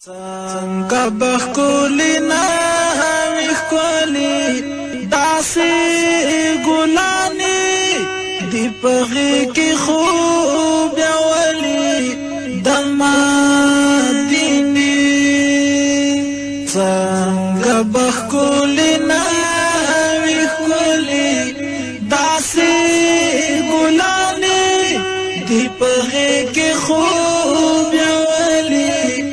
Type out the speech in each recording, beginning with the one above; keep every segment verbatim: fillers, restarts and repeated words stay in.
څنګه بخکولی ناوی ښکلي داسې ګلانې دی په غېږ کې خوب یولي د مدینې څنګه بخکولی ناوی ښکلي داسې ګلانې دی په غېږ کې خوب یولي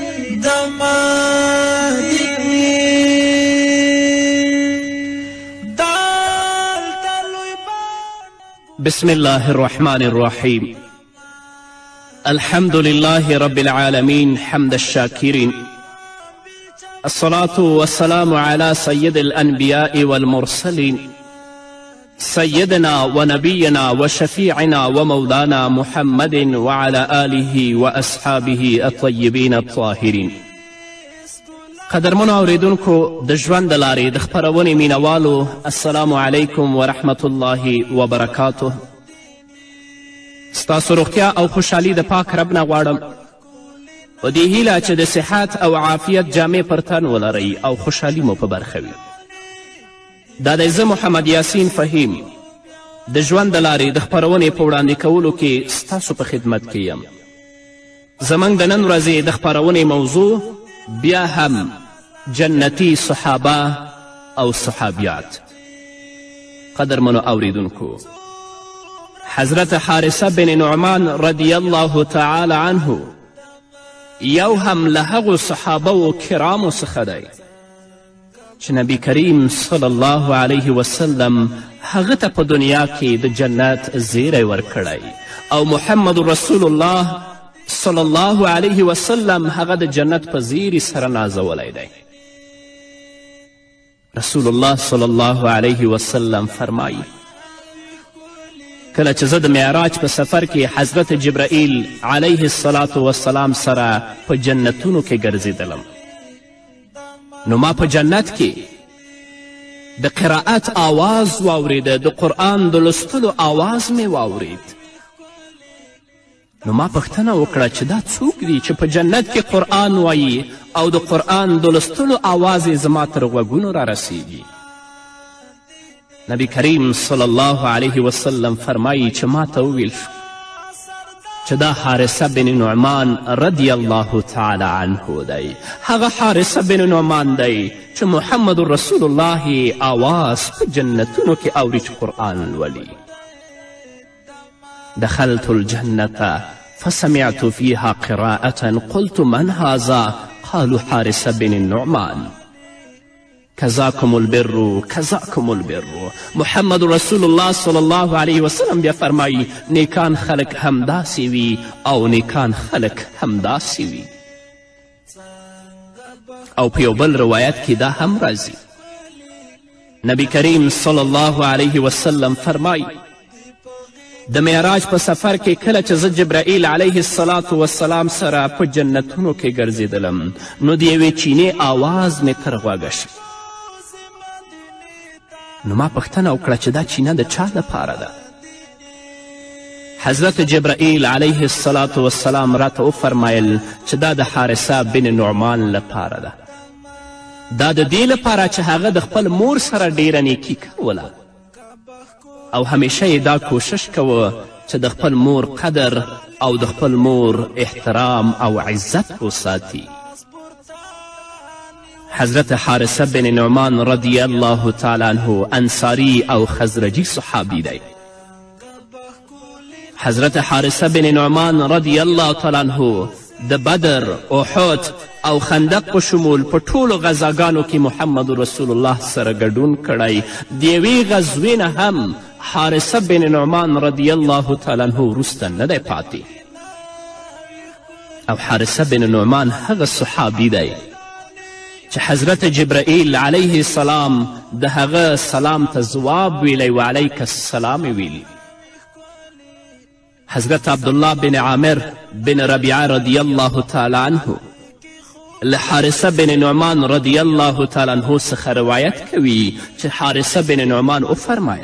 بسم الله الرحمن الرحيم الحمد لله رب العالمين حمد الشاكرين الصلاة والسلام على سيد الأنبياء والمرسلين سيدنا ونبينا وشفيعنا ومولانا محمد وعلى آله وأصحابه الطيبين الطاهرين. قدرمنو اوریدونکو د ژوند د لارې د خپرونې مینوالو السلام علیکم ورحمت الله وبرکاته. ستاسو روغتیا او خوشحالي د پاک رب نه غواړم په دې هیله چې د صحت او عافیت جامې پر تن ولرئ او خوشحالي مو په برخه وي. دا دی زه محمد یاسین فهیم د ژوند د لارې د خپرونې په وړاندې کولو کې ستاسو په خدمت کې یم. زموږ د نن ورځې د خپرونې موضوع بیا هم جنتی صحابه او صحابیات. قدرمنو اوریدونکو، حضرت حارثه بن نعمان رضی الله تعالی عنه یو هم له هغو صحابه و کرامو څخه دی چې نبی کریم صلی الله علیه وسلم هغه ته په دنیا کې د جنت زیری ورکړی او محمد رسول الله صلی الله علیه وسلم هغه د جنت په زیري سره نازولی دی. رسول الله صلی الله علیه وسلم فرمایي کله چې زه د معراج په سفر کې حضرت جبرائیل علیه الصلاة والسلام سره په جنتونو کې ګرځېدلم نو ما په جنت کې د قرائت آواز واوریده، د قرآن د لوستلو آواز مې واورید. نو ما پوښتنه وکړه چې دا څوک دی چې په جنت کې قرآن وایي او د قرآن د لوستلو آواز یې زما تر غوږونو را رسیږي. نبی کریم صلی الله علیه وسلم فرمایي چې ما ته وویل شو چې دا حارثه بن نعمان رضی الله تعالی عنه دی. هغه حارثه بن نعمان دی چې محمد رسول الله آواز په جنتونو کې اوري چې قرآن لولي. دخلت الجنة فسمعت فيها قراءة قلت من هذا؟ قالوا حارثة بن النعمان. كذاكم البر كذاكم البر. محمد رسول الله صلی الله علیه وسلم بیا فرمایی نیکان خلق همداسې وي او نیکان خلق همداسې وي. او په یو بل روایت کې دا هم راځي نبی کریم صلی الله علیه وسلم فرمایی د معراج په سفر کې کله چې زه جبرائیل علیه الصلاة والسلام سره په جنتونو کې ګرځېدلم نو د یوې چینې آواز مې تر غوږه شو. نو ما پوښتنه وکړه چې دا چینه د چا لپاره ده؟ حضرت جبرائیل علیه الصلاة والسلام راته وفرمایل چې دا د حارثه بن نعمان لپاره ده. دا د دې لپاره چې هغه د خپل مور سره ډیره نیکي کوله او همیشه یې دا کوشش کوه چې د خپل مور قدر او د خپل مور احترام او عزت وساتي. حضرت حارثه بن نعمان رضی الله تعالی عنه انصاری او خزرجی صحابی دی. حضرت حارثه بن نعمان رضی الله تعالی عنه د بدر، احد او خندق په شمول په ټولو غزاګانو کې محمد رسول الله سره ګډون کړی. د یوې غزوې نه هم حارثه بن نعمان رضی الله تعالی عنه وروسته نه دی پاتې. او حارثه بن نعمان هغه صحابي دی چې حضرت جبرائیل علیه السلام د هغه سلام ته ځواب ویلی و علیک السلام ویلی. حضرت عبدالله بن عامر بن ربیعه رضی الله تعالی عنه له حارثه بن نعمان رضی الله تعالی عنه څخه روایت کوي چې حارثه بن نعمان وفرمایل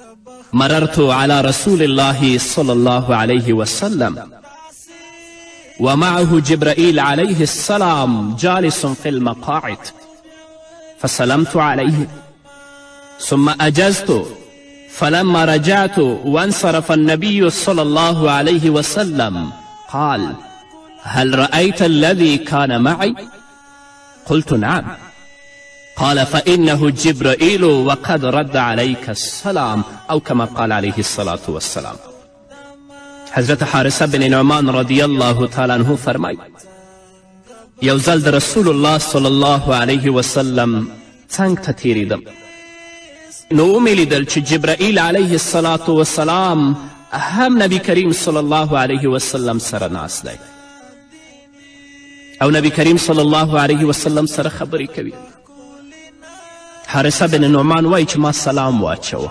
مررت على رسول الله صلی الله علیه وسلم ومعه جبرائيل عليه السلام جالس في المقاعد فسلمت عليه ثم أجزت فلما رجعت وانصرف النبي صلى الله عليه وسلم قال هل رأيت الذي كان معي؟ قلت نعم. قال فإنه جبرائيل وقد رد عليك السلام أو كما قال عليه الصلاة والسلام. حضرت حارثه بن نعمان رضی الله تعالی عنه فرمای یو ځل د رسول الله صلی الله علیه وسلم څنګ ته تیریدم نو ومې لیدل چې جبرائیل علیه الصلاة والسلام هم نبی کریم صلی الله علیه وسلم سره ناست دی او نبی کریم صلی الله علیه وسلم سره خبرې کوي. حارثه بن نعمان وایي چې ما سلام واچوه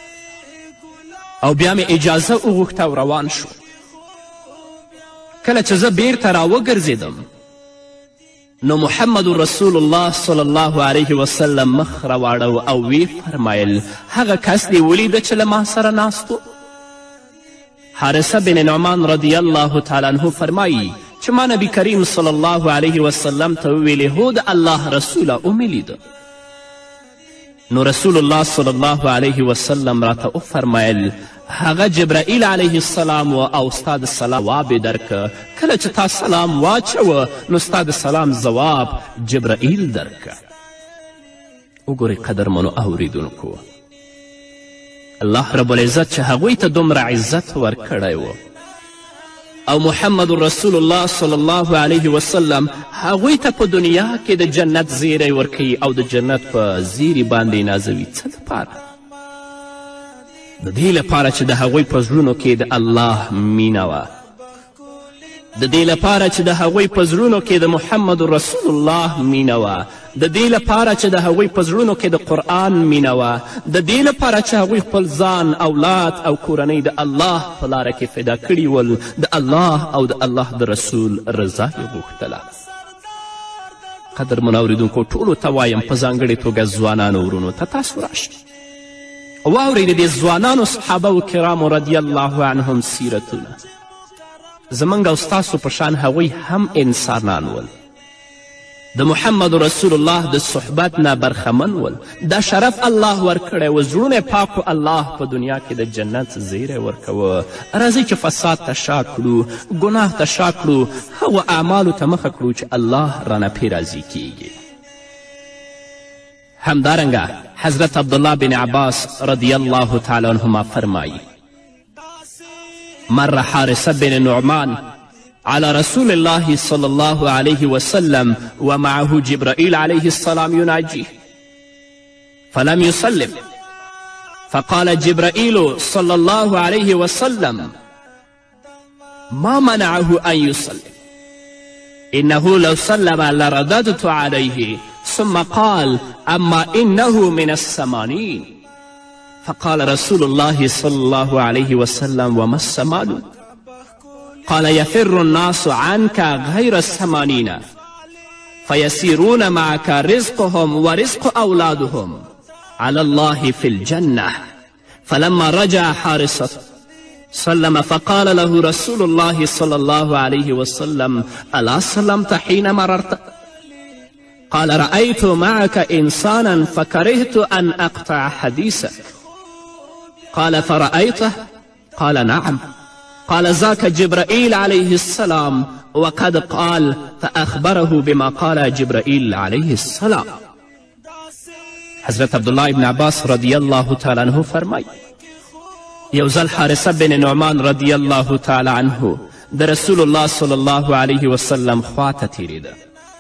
او بیا مې اجازه وغوښته او روان شو. کله چې زه بیرته راوګرځېدم نو محمد رسول الله صلی الله علیه وسلم مخ راواړو او وی فرمایل هغه کس دې ولیده چې له ما سره ناست و؟ حارثه بن نعمان رضی الله تعالی عنه فرمایي چې ما نبی کریم صلی الله علیه وسلم ته وویلې هو د الله رسوله ومې لیده. نو رسول الله صلی الله علیه وسلم راته وفرمیل هغه جبرائیل علیه السلام و او ستا د سلام جواب یې درکه. کله چې تا سلام واچوه نو ستا د سلام ځواب جبرائیل درکه. وګورئ قدرمنو اوریدونکو، الله رب العزت چې هغوی ته دومره عزت ورکړی و او محمد رسول الله صلی الله علیه وسلم هغوی ته په دنیا کې د جنت زیری ورکوي او د جنت په زیري باندې نازوي. څه لپاره؟ د دې لپاره چې د هغوی په زړونو کې د الله مینه وه، د دې لپاره چې د هغوی په زړونو کې د محمد رسول الله مینه وه، د دې لپاره چې د هغوی په زړونو کې د قرآن مینه وه، د دې لپاره چې هغوی خپل ځان اولاد او کورنۍ د الله په لاره کې فدا کړي ول، د الله او د الله د رسول رضا یې غوښتله. قدرمنو اورېدونکو، ټولو ته وایم په ځانګړې توګه ځوانانو ورونو ته تاسو راشئ واورئ د دې ځوانانو صحابه کرامو رضی الله عنهم سیرتونه. زموږ او ستاسو په شان هغوی هم انسانان ول، د محمد رسول الله د صحبت نه برخمن ول، دا شرف الله ورکړی و، زړونه پاکو الله په دنیا کې د جنت زیری ورکوه. راځئ چې فساد ته شا کړو، ګناه ته شا کړو، هغو اعمالو ته مخه کړو چې الله رانه پې راضي کیږي. همدارنګه حضرت عبدالله بن عباس رضی الله تعالی عنهما فرمایی مر حارث بن نعمان على رسول الله صلى الله عليه وسلم ومعه جبرائيل عليه السلام يناجيه فلم يسلم فقال جبرائيل صلى الله عليه وسلم ما منعه أن يسلم إنه لو سلم لرددت عليه ثم قال أما إنه من السمانين. فقال رسول الله صلى الله عليه وسلم وما السمان؟ قال يفر الناس عنك غير السمانين فيسيرون معك رزقهم ورزق أولادهم على الله في الجنة. فلما رجع حارثة سلم فقال له رسول الله صلى الله عليه وسلم ألا سلمت حين مررت؟ قال رأيت معك إنسانا فكرهت أن أقطع حديثك. قال فرأيته؟ قال نعم. قال ذاك جبرائيل عليه السلام وقد قال فأخبره بما قال جبرائيل عليه السلام. حضرت عبدالله ابن عباس رضی الله تعالی عنه فرمای یو ځل حارثه بن نعمان رضی الله تعالی عنه د رسول الله صلی الله علیه وسلم خواته تیریده.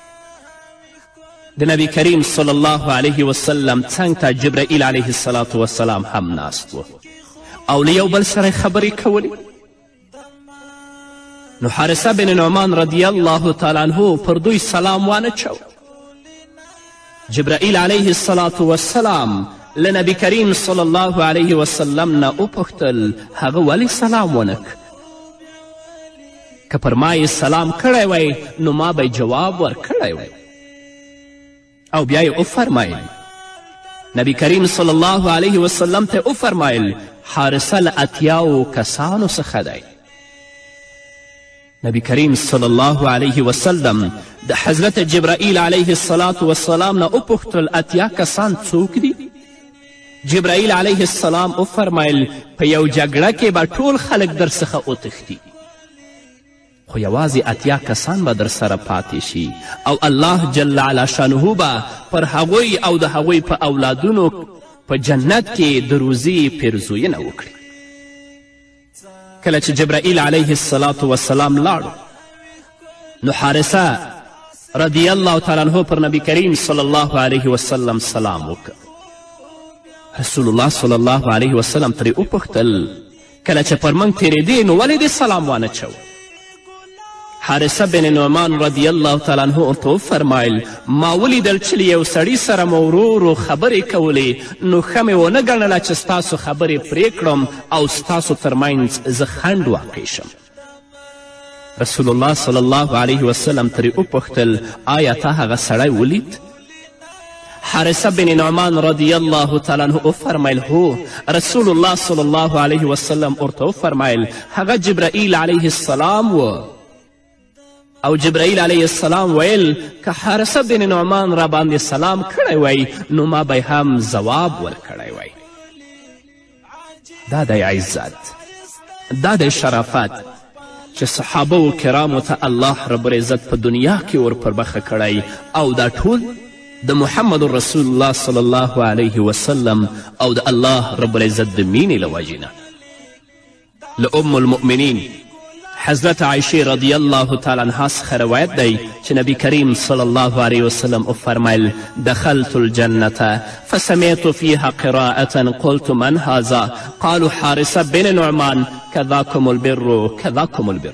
د نبی کریم صلی الله علیه وسلم څنګ ته جبرائیل علیه الصلاة والسلام هم ناست و او له یو بل سره خبرې کولې. نو حارثه بن نعمان رضی الله تعالی عنه پر دوی سلام وانه چو. جبرائیل علیه الصلاة والسلام له نبی کریم صلی الله علیه وسلم نه وپوښتل هغه ولې سلام ونک؟ که پر ما یې سلام کړی وی نو ما به جواب ورکړی وی. او بیا یې وفرمایل نبی کریم صلی الله علیه وسلم ته وفرمایل حارثه له اتیاو کسانو څخه دی. نبی کریم صلی الله علیه وسلم د حضرت جبرائیل علیه الصلاة والسلام نه وپوښتل اتیا کسان څوک دي؟ جبرائیل علیه السلام وفرمیل په یو جګړه کې به ټول خلک در څخه وتښتي، خو یوازې اتیا کسان به در سره پاتې شي او الله جل علا شانه به پر هغوی او د هغوی په اولادونو په جنت کې د روزي پیرزوینه وکړي. کله چې جبرائیل علیه الصلاة والسلام لاړو نو حارثه رضی الله تعالی عنه پر نبی کریم صلی الله علیه وسلم سلام وکړ. رسول الله صلی الله علیه وسلم ترې وپوښتل کله چې پر موږ تېرېدې نو ولې دې سلام وانه چوه؟ حارثه بن نعمان رضی الله تعالی عنه ورته وفرمیل ما ولیدل چې له یو سړي سره مو ورو ورو خبرې کولې نو ښه مې ونه ګڼله چې ستاسو خبرې پرې کړم او ستاسو ترمنځ زه خنډ واقع شم. رسول الله صلی الله علیه وسلم ترې وپوښتل آیا تا هغه سړی ولید؟ حارثه بن نعمان رضی الله تعالی عنه وفرمیل هو. رسول الله صلی الله علیه وسلم ورته وفرمیل هغه جبرائیل علیه السلام و او جبرائیل علیه السلام ویل که حارثه بن نعمان را باندې سلام کړی وی نو ما به هم ځواب ورکړی وی. دا دی عزت، دا دی شرافت چې صحابه و کرامو ته الله رب العزت په دنیا کې ور پر برخه کړی او دا ټول د محمد رسول الله صلی الله علیه وسلم او د الله رب العزت د مینې له وجې نه. له ام المؤمنین حضرت عایشې رضی الله تعالی عنها څخه روایت دی چې نبی کریم صلی الله علیه وسلم وفرمیل دخلت الجنة فسمعت فيها قراءة قلت من هذا قالوا حارثة بن نعمان كذاكم البر كذاكم البر.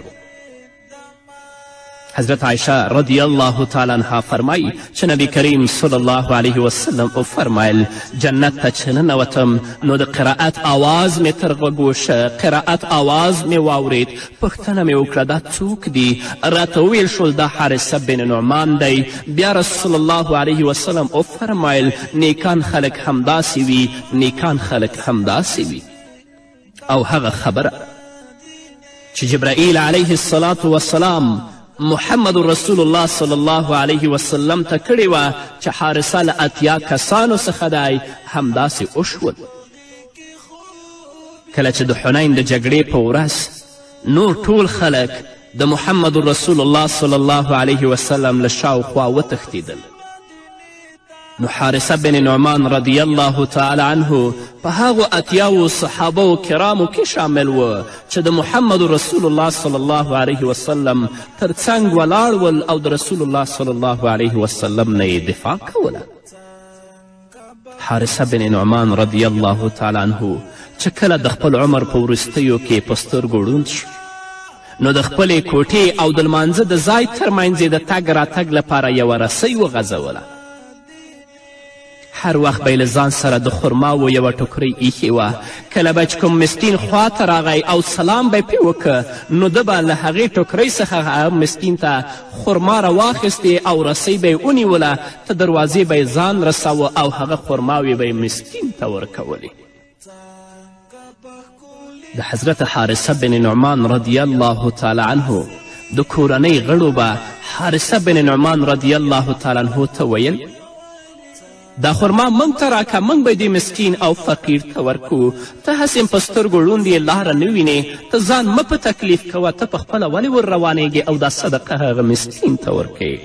حضرت عایشه رضی الله تعالی عنها فرمایی چې نبی کریم صلی الله علیه وسلم وفرمیل جنت ته چې ننوتم نو د قرائت آواز مې تر غوږو شه، قرائت آواز مې واورید. پوښتنه مې وکړه دا څوک دي؟ راته وویل شول دا حارثه بن نعمان دی. بیا رسول الله علیه وسلم وفرمیل نیکان خلک همداسې وي، نیکان خلک همداسې وي. او هغه خبره چې جبرائیل علیه الصلاة والسلام محمد رسول الله صلی الله علیه وسلم ته کړې وه چې حارثه له اتیا کسانو څخه دی همداسې وشول. کله چې د حنین د جګړې په ورځ نور ټول خلک د محمد رسول الله صلی الله علیه وسلم له شاوخوا وتښتېدل نو حارثه بن نعمان رضی الله تعالی عنه په هغو اتیاو صحابه کرامو کې شامل و چې د محمد رسول الله صلی الله علیه وسلم تر څنګ ولاړ ول او د رسول الله صلی الله علیه وسلم نه یې دفاع کوله. حارثه بن نعمان رضی الله تعالی عنه چې کله د خپل عمر په وروستیو کې په سترګو ړوند شو نو د خپلې کوټې او د لمانځه د ځای ترمنځ یې د تګ راتګ لپاره یوه رسۍ وغځوله. هر وخت به یې له ځان سره د خرماو یوه ټوکرۍ ایښې وه. کله به چې کوم مسکین خواته راغی او سلام به یې پرې وکړه نو ده به له هغې ټوکرۍ څخه هغه مسکین ته خرما راواخیستې او رسۍ به یې ونیوله، ته دروازې به یې ځان رساوه او هغه خرماوې به یې مسکین ته ورکولې. د حضرت حارثه بن نعمان رضی الله تعالی عنه د کورنۍ غړو به حارثه بن نعمان رضی الله تعالی عنه ته ویل دا خرما موږ ته راکه، موږ به دې مسکین او فقیر ته ورکو. ته هسې په سترګو ړوند یې لاره نه وینې، ته ځان مه په تکلیف کوه، ته پخپله ولې ور روانېږې او دا صدقه هغه مسکین ته ورکوې.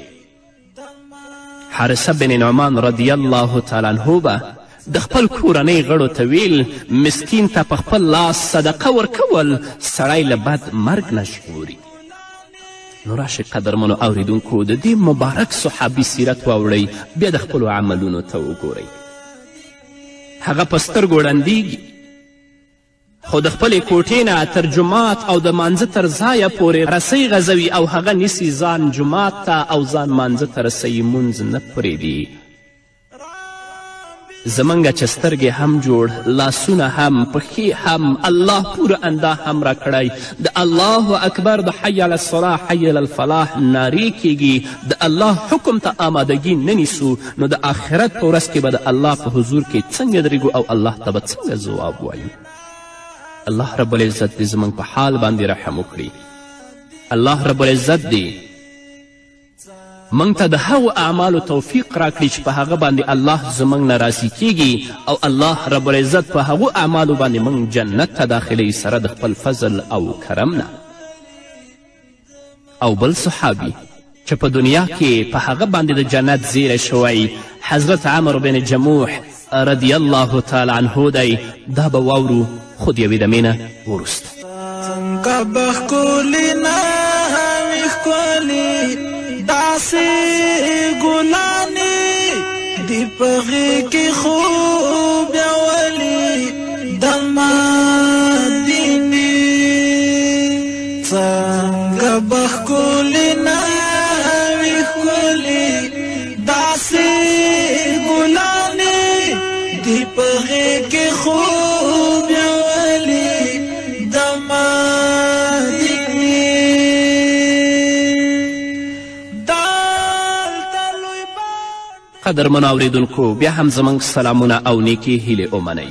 حارثه بن نعمان رضی الله تعالی عنه به د خپل کورنۍ غړو ته ویل مسکین ته په خپل لاس صدقه ورکول سړی له بد مرګ نه ژغوري. نو راشئ قدرمنو اوریدونکو د دې مبارک صحابي سیرت واوړئ، بیا د خپلو عملونو ته وګورئ. هغه په سترګو ړندیږي خو د خپلې کوټې نه تر جومات او د مانځه تر ځایه پورې رسۍ غځوي او هغه نیسي ځان جومات ته او ځان مانځه ته رسوي، مونځ نه پرېږدي. زمونږ چې سترګې هم جوړ، لاسونه هم، پښې هم، الله پوره انده هم را کړی. د الله اکبر د حی علی الصلاح حی علی الفلاح نارې کیږي، د الله حکم ته آمادګي نه نیسو نو د آخرت په ورځ کې به د الله په حضور کې څنګه درېږو او الله ته به څنګه ځواب وایو. الله رب العزت دې زموږ په حال باندې رحم وکړي الله رب العزت دی موږ ته د هغو اعمالو توفیق راکړي چې په هغه باندې الله زموږ نه راضي کیږي او الله رب العزت په هغو اعمالو باندې موږ جنت ته داخلوي سره د خپل فضل او کرم نه. او بل صحابي چې په دنیا کې په هغه باندې د جنت زیری شوی حضرت عمر بن جموح رضی الله تعالی عنه دی. دا به واورو خو د یوې دمې نه وروسته. څنګه به ښکلي ناوې ښکلي داسې ګلانې دي په غېږ کې خوب یولي د مدینې. څنګه به ښکلي ناوې ښکلي داسې ګلانې دي په غېږ کې خوب یولي د قدرمنو اوریدونکو بیا هم زموږ سلامونه او نیکې هیلې ومنئ.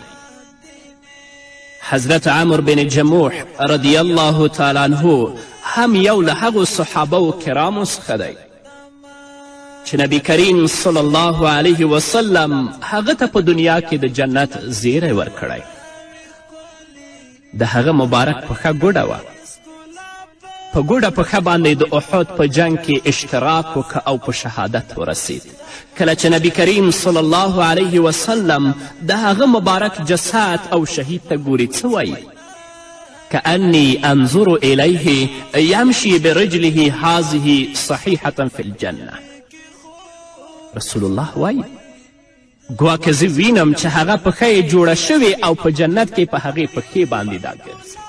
حضرت عمر بن جموح رضی الله تعالی عنه هم یو له هغو صحابه کرامو څخه دی چې نبی کریم صلی الله علیه وسلم هغه ته په دنیا کې د جنت زیری ورکړی. د هغه مبارک پښه ګوډه وه. په ګوډه پښه باندې د احد په جنگ کې اشتراک وکړه او په شهادت ورسید. کله چې نبی کریم صلی الله علیه وسلم د هغه مبارک جسد او شهید ته ګوري څه وایي؟ کأنی انظر الیه یمشی برجله هذه صحیحة فی الجنه. رسول الله وایي ګواکه زه وینم چې هغه پښه یې جوړه شوې او په جنت کې په هغې پښې باندې دا ګرځي.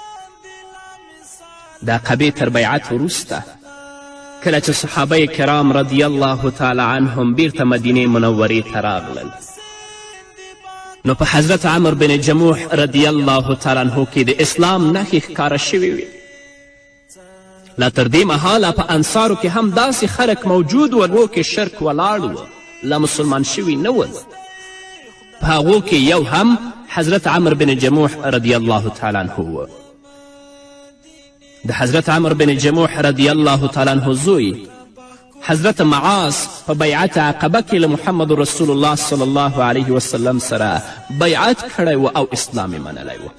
د عقبې تر بیعت وروسته کله چې صحابه کرام رضی الله تعالی عنهم بیرته مدینې منورې ته راغلل نو په حضرت عمر بن جموح رضی الله تعالی عنه کې د اسلام نښې ښکاره شوې وې. لا تر دې مهاله په انصارو کې هم داسې خلک موجود ول کې شرک ولاړ و، لا مسلمان شوي نه ول. په هغو کې یو هم حضرت عمر بن جموح رضی الله تعالی عنه و. د حضرت عمر بن جموح رضی الله تعالی عنه زوی حضرت معاذ په بیعت عقبه کې له محمد رسول الله صلی الله علیه وسلم سره بیعت کړی و او اسلام یې منلی و.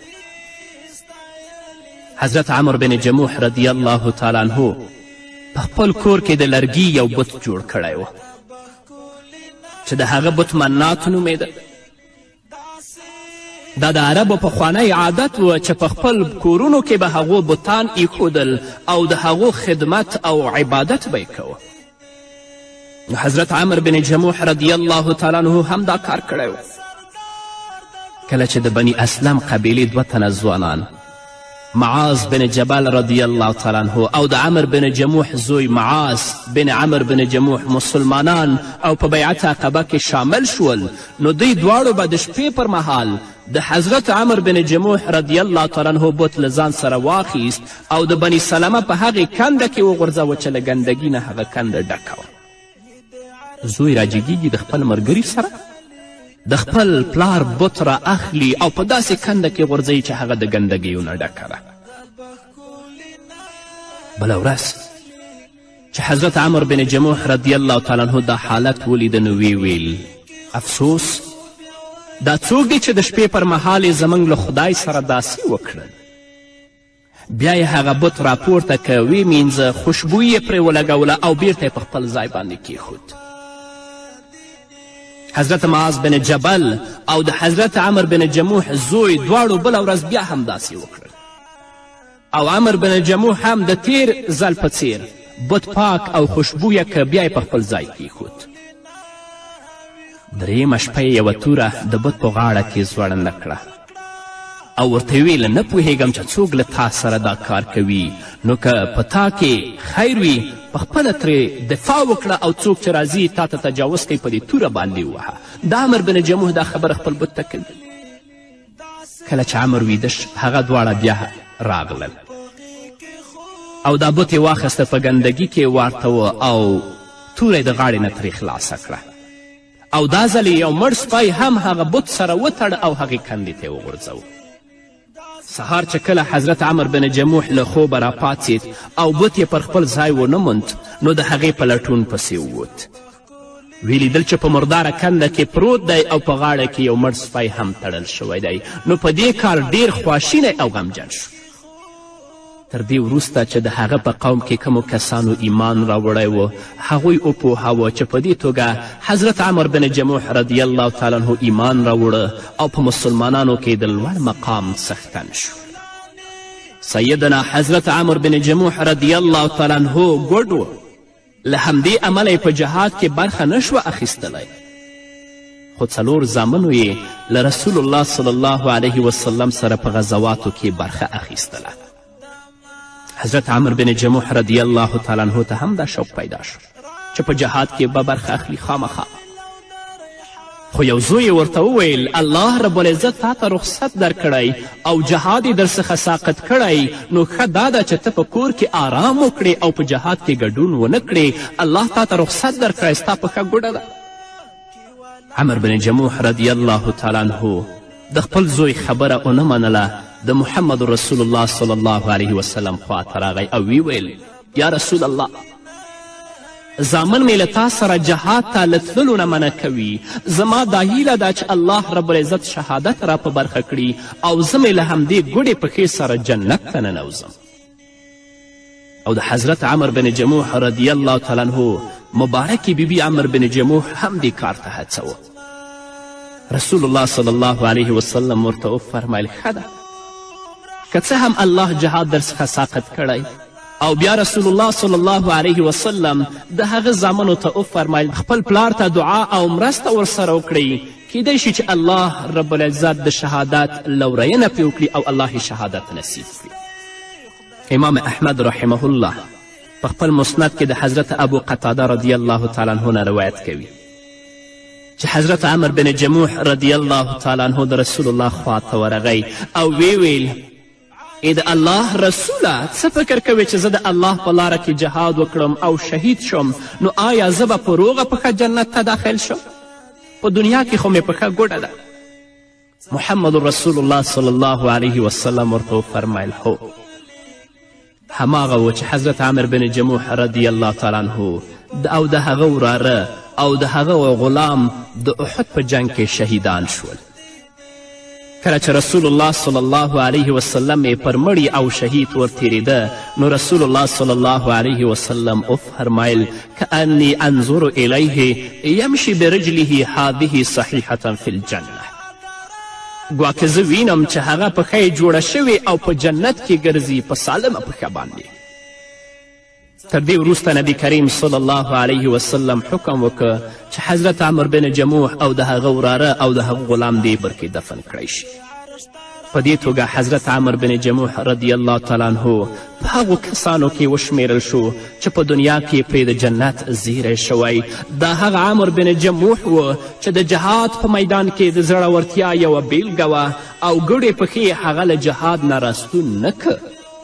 حضرت عمر بن جموح رضی الله تعالی عنه په خپل کور کې د لرګي یو بت جوړ کړی و چې د هغه بت منات نومېده. دا د عربو پخوانی عادت و چې په خپل کورونو کې به هغو بتان ایښودل او د هغو خدمت او عبادت به یې کوه. حضرت عمر بن جموح رضی الله تعالی عنه هم دا کار کړی و. کله چې د بني اسلم قبیلې دوه تنه ځوانان معاذ بن جبل رضی الله تعالی عنه او د عمر بن جموح زوی معاذ بن عمر بن جموح مسلمانان او په بیعت عقبه کې شامل شول نو دوی دواړو به د شپې پر مهال د حضرت عمر بن جموح رضی الله تعالی عنه بت له ځان سره واخیست او د بني سلمه په هغې کنده کې وغورځوه چې له ګندګي نه هغه کنده ډکه وه. زوی راجګیږي د خپل ملګري سره د خپل پلار بت را اخلي او په داسې کنده کې غورځوي چې هغه د ګندګیو نه ډکه ده. بله ورځ چې حضرت عمر بن جموح رضی الله تعالی عنه دا حالت ولیده نو وی ویل افسوس دا څوک دی چې د شپې پر مهال یې زموږ له خدای سره داسې وکړل. بیا یې هغه بت راپورته که ویې مینځه خوشبویي یې پرې ولګوله او بیرته یې په خپل ځای باندې کیښود. حضرت معاذ بن جبل او د حضرت عمر بن جموح زوی دواړو بله ورځ بیا هم داسې وکړل او عمر بن جموح هم د تیر ځل په څیر بت پاک او خوشبویه که بیا یې په خپل ځای کیښود. درېیمه شپه یې یوه توره د بت په غاړه کې ځوړنده کړه او ورته یې ویله نه پوهېږم چې څوک له تا سره دا کار کوي نو که په تا کې خیر وي پخپله ترې دفاع وکړه او څوک چې راځي تا ته تجاوز کوي په دې توره باندې ووهه. د عمر بن جموح دا خبره خپل بت ته کوي. کله چې عمر ویده هغه دواړه بیا راغلل او دا بت یې واخیسته په ګندګي کې واړته او توره یې د غاړې نه ترې خلاصه کړه او دا ځل یو مړ سپی هم هغه بت سره وتړ او هغې کندې ته یې وغورځوه. سهار چې کله حضرت عمر بن جموح له خوبه راپاڅېد او بت یې پر خپل ځای ونه موند نو د هغې په لټون پسې ووت. ویې لیدل چې په مرداره کنده کې پروت دی او په غاړه کې یو مړ سپی هم تړل شوی دی. نو په دې کار ډیر خواشینی او غمجن شو. تر دې وروسته چې د هغه په قوم کې کومو کسانو ایمان راوړی و هغوی وپوهاوه چې په دې توګه حضرت عمر بن جموح رضی الله تعالی عنه ایمان راوړه او په مسلمانانو کې د لوړ مقام څښتن شو. سیدنا حضرت عمر بن جموح رضی الله تعالی عنه ګډ و. له همدې امله یې په جهاد کې برخه نشوه اخیستلی، خو څلور زامنو یې له رسول الله صلی الله علیه وسلم سره په غزواتو کې برخه اخیستله. حضرت عمر بن جموح رضی الله تعالی عنه ته هم دا شوق پیدا شو چې په جهاد کې به برخه اخلي خامخا. خو یو زوی ورته وویل الله رب العزت تا ته رخصت درکړی او جهاد یې درڅخه ساقط کړی، نو ښه دا ده چې ته په کور کې آرام وکړې او په جهاد کې ګډون ونه کړې. الله تا ته رخصت درکړی، ستا په ښه ګوډه ده. عمر بن جموح رضی الله تعالی عنه د خپل زوی خبره ونه منله. د محمد رسول الله صلی الله علیه وسلم خواته راغی او وی ویل یا رسول الله، زامن مې له تا سره جهاد ته له تللو نه منع کوي. زما دا هیله ده چې الله رب العزت شهادت را په برخه کړي او زه مې له همدې ګوډې پښې سره جنت ته ننوځم. او د حضرت عمر بن جموح رضی الله تعالی عنه مبارکې بیبي عمر بن جموح هم دې کار ته هڅوه. رسول الله صلی الله علیه وسلم ورته وفرمیل ښه ده، که څه هم الله جهاد درڅخه ساقط کړی. او بیا رسول الله صلی الله علیه وسلم د هغه زامنو ته وفرمیل خپل پلار ته دعا او مرسته ورسره وکړئ، کیدای شي چې الله رب العزت د شهادت لورینه پرې وکړي او الله یې شهادت نصیب کړي. امام احمد رحمه الله په خپل مسند کې د حضرت ابو قتاده رضی الله تعالی عنه نه روایت کوي چې حضرت عمر بن جموح رضی الله تعالی عنه د رسول الله خواته ورغی او وی ویل ای د الله رسوله، څه فکر کوې چې زه د الله په لاره کې جهاد وکړم او شهید شم، نو آیا زه به په روغه پښه جنت ته داخل شم؟ په دنیا کې خو مې پښه ګوډه ده. محمد رسول الله صلی الله علیه وسلم ورته وفرمیل هو. هماغه و چې حضرت عمر بن جموح رضی الله تعالی عنه او د هغه وراره او د هغه غلام د احد په جنگ کې شهیدان شول. کله چې رسول الله صلی الله علیه وسلم یې پر مړي او شهید ورتېرېده نو رسول الله صلی الله علیه وسلم وفرمیل کأني انظر الیه یمشي برجله هذه صحیحة فی الجنه. ګواکې زه وینم چې هغه پښه یې جوړه شوې او په جنت کې ګرځي په سالمه پښه باندې. تر دې وروسته نبی کریم صلی الله علیه وسلم حکم وکړ چې حضرت عمر بن جموح او د هغه وراره او د هغه غلام دې بر کې دفن کړی شي. په دې توګه حضرت عمر بن جموح رضی الله تعالی عنه په هغو کسانو کې وشمیرل شو چې په دنیا کې پرې د جنت زیری شوی. دا هغه عمر بن جموح و چې د جهاد په میدان کې د زړورتیا یوه بیلګه وه او ګډې پښې هغه له جهاد نه راستون نه که،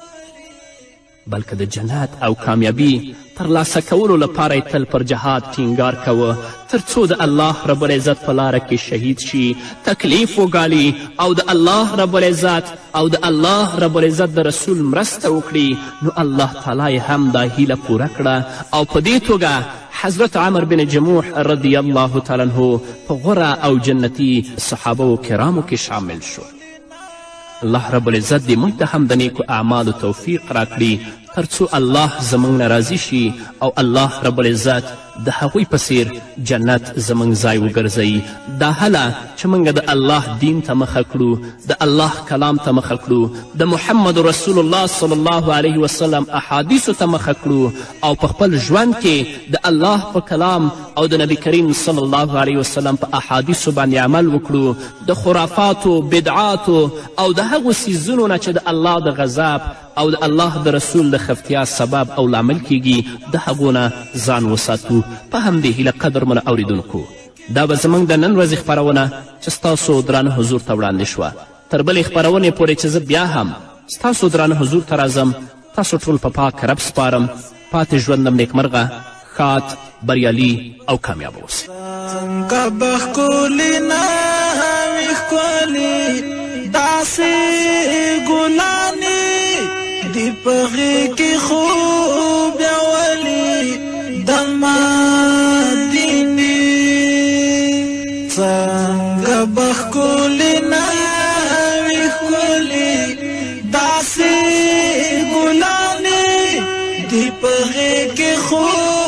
بلکې د جنت او کامیابی ترلاسه کولو لپاره یې تل پر جهاد ټینګار کوه تر څو د الله رب العزت په لاره کې شهید شي، تکلیف وګالي او د الله رب العزت او د الله رب العزت د رسول مرسته وکړي. نو الله تعالی هم دا هیله پوره کړه او په دې توګه حضرت عمر بن جموح رضی الله تعالی عنه په غوره او جنتي صحابه کرامو کې شامل شو. الله رب العزت دې موږ ته هم د نیکو اعمالو توفیق راکړي تر څو الله زموږ نه راضي شي او الله رب العزت د هغوی په څیر جنت زموږ ځای وګرځوي. دا هله چې موږ د الله دین ته مخه کړو، د الله کلام ته مخه کړو، د محمد رسول الله صلی الله علیه وسلم احادیثو ته مخه کړو او په خپل ژوند کې د الله په کلام او د نبی کریم صلی الله علیه وسلم په احادیثو باندې عمل وکړو. د خرافاتو، بدعاتو او د هغو څیزونو نه چې د الله د غضب او د الله د رسول د خفتیا سبب او لامل کیږي د هغو نه ځان وساتو. په همدې هیله قدرمنو اوریدونکو، دا به زموږ د نن ورځې خپرونه چې ستاسو درانه حضور ته وړاندې شوه. تر بلې خپرونې پورې چې زه بیا هم ستاسو درانه حضور ته راځم، تاسو ټول په پاک رب سپارم. پاتې ژوندم نیکمرغه، ښاد، بریالي او کامیاب اوسئ. څنګه به ښکلي نه وي ښکلي داسې ګلانې دی پغې کې خوب ولی د مدینې څنګه به ښکلې ناوې ښکلې داسې ګلانې دی پغې کې خوب